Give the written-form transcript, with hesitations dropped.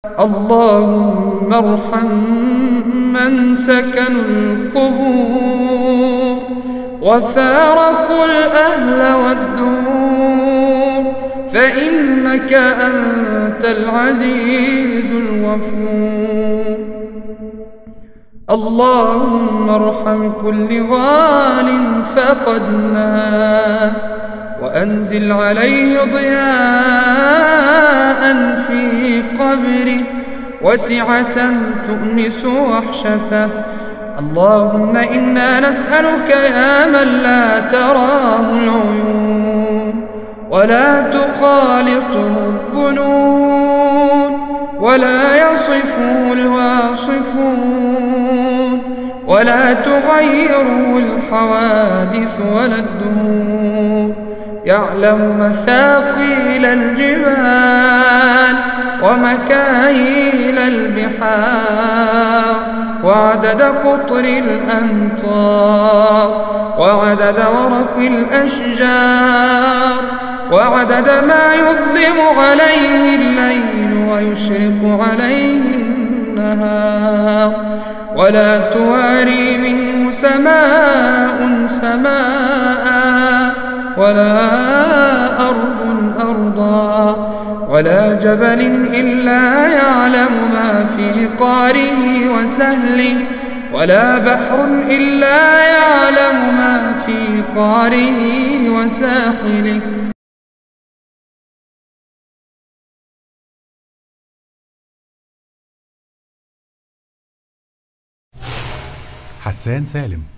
اللهم ارحم من سكنوا القبور وفارقوا الأهل والدور، فإنك أنت العزيز الغفور. اللهم ارحم كل غال فقدناه، وأنزل عليه ضياء في قبره وسعة تؤنس وحشته. اللهم إنا نسألك يا من لا تراه العيون ولا تخالطه الظنون ولا يصفه الواصفون ولا تغيره الحوادث ولا الدهور، يعلم مثاقيل الجبال ومكاييل البحار وعدد قطر الأمطار وعدد ورق الأشجار وعدد ما يظلم عليه الليل ويشرق عليه النهار، ولا تواري منه سماء سماء ولا أرض أرضا ولا جبل إلا يعلم ما في قاره وسهله ولا بحر إلا يعلم ما في قاره وساحله. حسان سالم.